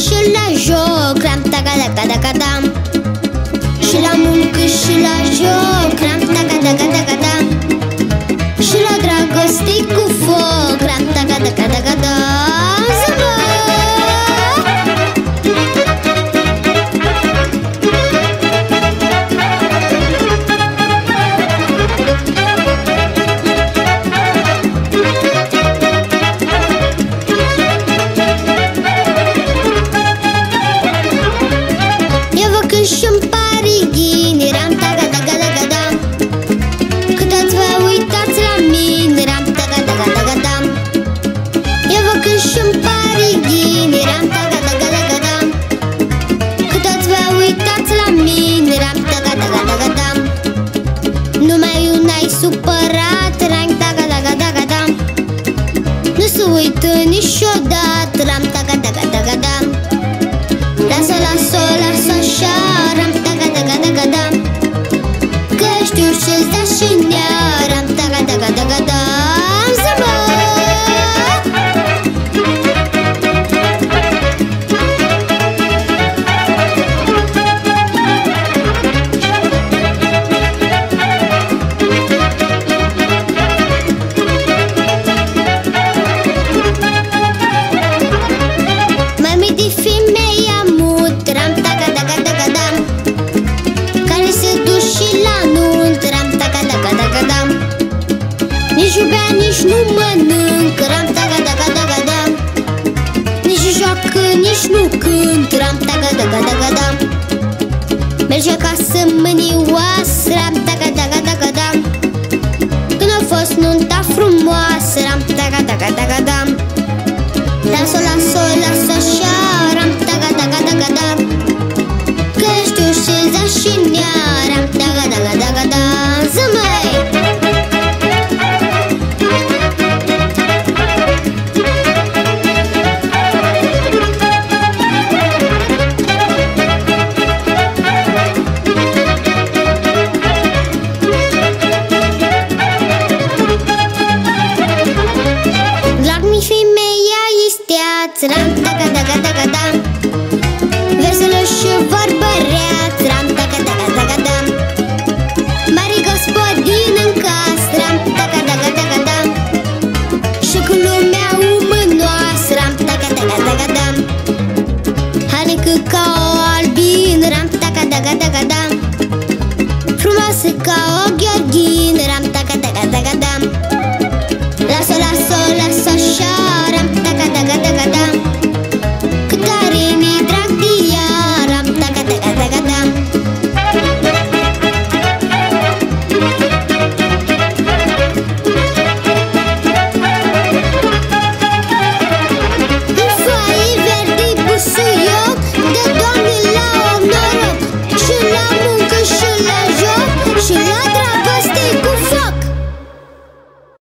și la joc, ram taca taca taca dam. Și la muncă și la joc, ram taca taca taca dam. Și la dragoste cu foc, ram taca taca taca dam. Zăbă! Și-mi pare ghini, ram taca taca taca dam. Cât vă uitați la mine, ram taca taca taca dam. Eu văd că și-mi pare ghini, ram taca taca taca dam. Cât vă uitați la mine, ram taca taca taca dam. Numai una-i supărat, ram taca taca taca dam. Nu se uită niciodată, ram taca taca taca dam. Lasă, lasă, lasă așa, ram taca taca taca dam. Că știu ce-ți da și nea, ram taca taca taca dam. Zăbă! Mami de femeia mut, ram taca taca taca dam. Care se duce și la nunt, ram taca taca taca dam. Nici nu bea, nici nu mănânc, ram taca taca taca dam. Nici joacă, nici nu cânt, ram taca taca taca dam. Merge acasă mânioasă, ram taca taca taca dam. Când a fost nunta frumoasă, ram taca taca taca dam. Lasă, lasă, lasă așa, ram taca taca taca dam. Că știu ce-ți da și nea, ram taca taca taca dam. Ză-măi! Drag mi femeia isteață, ram taca taca taca dam.